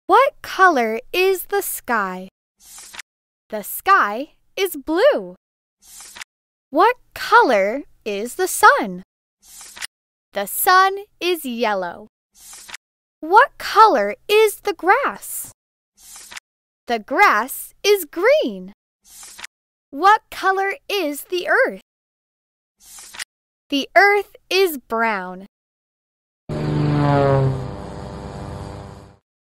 What color is the sky? The sky is blue. What color is the sun? The sun is yellow. What color is the grass? The grass is green. What color is the earth? The earth is brown.